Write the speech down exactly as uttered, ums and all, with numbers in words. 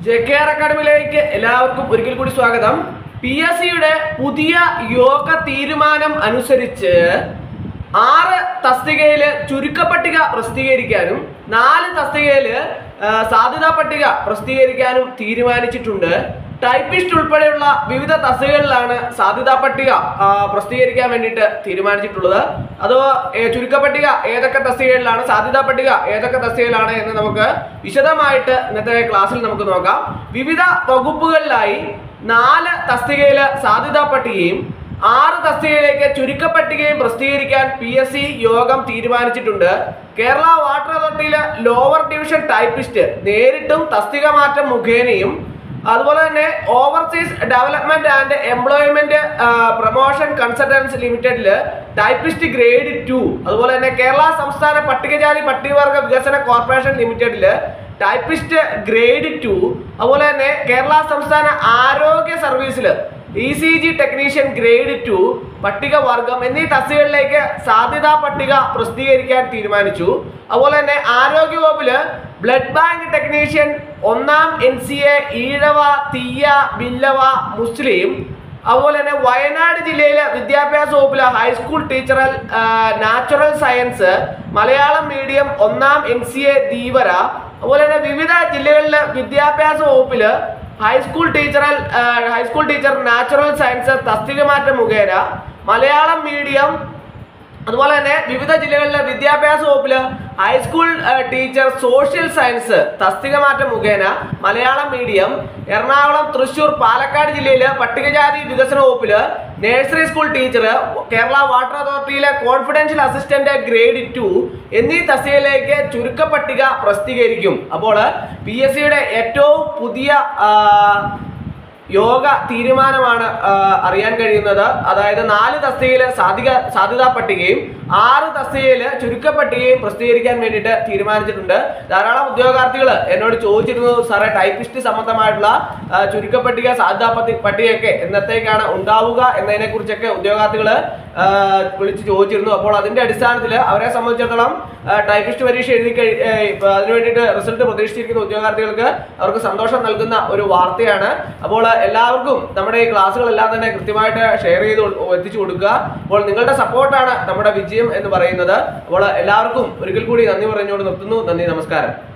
J K R അക്കാഡമിയിലേക്ക് എല്ലാവർക്കും ഒരിക്കൽ കൂടി സ്വാഗതം. പി എസ് സിയുടെ പുതിയ യോഗ തീരുമാനം അനുസരിച്ച് ആറ് തസ്തികയില് ചുരുക്കപ്പട്ടിക പ്രസിദ്ധീകരിക്കാനും നാല് തസ്തികയില് സാധ്യതാ പട്ടിക പ്രസിദ്ധീകരിക്കാനും തീരുമാനിച്ചിട്ടുണ്ട്. ടൈപ്പിസ്റ്റ് ഉൾപ്പെടെയുള്ള വിവിധ തസ്തികകളിലാണ് സാധ്യതാ പട്ടിക പ്രസിദ്ധീകരിക്കാൻ വേണ്ടിയിട്ട് തീരുമാനിച്ചിട്ടുള്ളത്. അതോ ചുരുക്കപ്പട്ടിക ഏതൊക്കെ തസ്തികകളിലാണ്, സാധ്യതാ പട്ടിക ഏതൊക്കെ തസ്തികയിലാണ് എന്ന് നമുക്ക് വിശദമായിട്ട് ഇന്നത്തെ ക്ലാസ്സിൽ നമുക്ക് നോക്കാം. വിവിധ വകുപ്പുകളിലായി നാല് തസ്തികയിലെ സാധ്യതാ പട്ടികയും ആറ് തസ്തികയിലേക്ക് ചുരുക്കപ്പട്ടികയും പ്രസിദ്ധീകരിക്കാൻ പി എസ് സി യോഗം തീരുമാനിച്ചിട്ടുണ്ട്. കേരള വാട്ടർ അതോറിറ്റിയിലെ ലോവർ ഡിവിഷൻ ടൈപ്പിസ്റ്റ് നേരിട്ടും തസ്തിക മാറ്റം മുഖേനയും അതുപോലെ തന്നെ overseas development and employment promotion consultants ലിമിറ്റഡില് ടൈപ്പിസ്റ്റ് ഗ്രേഡ് ടു, അതുപോലെ തന്നെ കേരള സംസ്ഥാന പട്ടികജാതി പട്ടികവർഗ വികസന കോർപ്പറേഷൻ ലിമിറ്റഡില് ടൈപ്പിസ്റ്റ് ഗ്രേഡ് ടു, അതുപോലെ തന്നെ കേരള സംസ്ഥാന ആരോഗ്യ സർവീസില് E C G technician grade two പട്ടികവർഗം എന്നീ തസ്തികകളിലേക്ക് സാധ്യതാ പട്ടിക പ്രസിദ്ധീകരിക്കാൻ തീരുമാനിച്ചു. അതുപോലെ തന്നെ ആരോഗ്യ വകുപ്പില് ബ്ലഡ് ബാങ്ക് ടെക്നീഷ്യൻ ഒന്നാം N C A Ezhava Thiyya Billava മുസ്ലിം, അതുപോലെ തന്നെ വയനാട് ജില്ലയിലെ വിദ്യാഭ്യാസ വകുപ്പിലെ ഹൈസ്കൂൾ ടീച്ചറൽ നാച്ചുറൽ സയൻസ് മലയാളം മീഡിയം ഒന്നാം എൻ സി എ ധീവര, അതുപോലെ തന്നെ വിവിധ ജില്ലകളിലെ വിദ്യാഭ്യാസ വകുപ്പില് ഹൈസ്കൂൾ ടീച്ചറൽ ഹൈസ്കൂൾ ടീച്ചർ നാച്ചുറൽ സയൻസ് തസ്തിക മാറ്റം മുഖേന മലയാളം മീഡിയം, അതുപോലെ തന്നെ വിവിധ ജില്ലകളിലെ വിദ്യാഭ്യാസ വകുപ്പില് ഹൈസ്കൂൾ ടീച്ചർ സോഷ്യൽ സയൻസ് തസ്തിക മാറ്റം മുഖേന മലയാളം മീഡിയം, എറണാകുളം, തൃശൂർ, പാലക്കാട് ജില്ലയിലെ പട്ടികജാതി വികസന വകുപ്പില് nursery school teacher, Kerala water അതോറിറ്റിയിലെ കോൺഫിഡൻഷ്യൽ അസിസ്റ്റന്റ് ഗ്രേഡ് ടു എന്നീ തസ്തികയിലേക്ക് ചുരുക്കപ്പട്ടിക പ്രസിദ്ധീകരിക്കും. അപ്പോൾ പി എസ് സിയുടെ ഏറ്റവും പുതിയ യോഗ തീരുമാനമാണ് അറിയാൻ കഴിയുന്നത്. അതായത് നാല് തസ്തികയില് സാധിക സാധ്യതാ പട്ടികയും ആറ് തസ്തികയില് ചുരുക്കപ്പട്ടികയും പ്രസിദ്ധീകരിക്കാൻ വേണ്ടിയിട്ട് തീരുമാനിച്ചിട്ടുണ്ട്. ധാരാളം ഉദ്യോഗാർത്ഥികൾ എന്നോട് ചോദിച്ചിരുന്നു, സാറേ ടൈപ്പിസ്റ്റ് സംബന്ധമായിട്ടുള്ള ചുരുക്കപ്പട്ടിക സാധ്യതാ പട്ടികയൊക്കെ എന്നത്തേക്കാണ് ഉണ്ടാവുക എന്നതിനെ കുറിച്ചൊക്കെ ഉദ്യോഗാർത്ഥികൾ വിളിച്ച് ചോദിച്ചിരുന്നു. അപ്പോൾ അതിന്റെ അടിസ്ഥാനത്തിൽ അവരെ സംബന്ധിച്ചിടത്തോളം ടൈപ്പിസ്റ്റ് പരീക്ഷ എഴുതി കഴി അതിനു വേണ്ടിയിട്ട് റിസൾട്ട് പ്രതീക്ഷിച്ചിരിക്കുന്ന ഉദ്യോഗാർത്ഥികൾക്ക് അവർക്ക് സന്തോഷം നൽകുന്ന ഒരു വാർത്തയാണ്. അപ്പോൾ എല്ലാവർക്കും നമ്മുടെ ഈ ക്ലാസ്സുകളെല്ലാം തന്നെ കൃത്യമായിട്ട് ഷെയർ ചെയ്ത് എത്തിച്ചു കൊടുക്കുക. അപ്പോൾ നിങ്ങളുടെ സപ്പോർട്ടാണ് നമ്മുടെ വിജയം എന്ന് പറയുന്നത്. അപ്പോൾ എല്ലാവർക്കും ഒരിക്കൽ കൂടി നന്ദി പറഞ്ഞുകൊണ്ട് നിർത്തുന്നു. നന്ദി, നമസ്കാരം.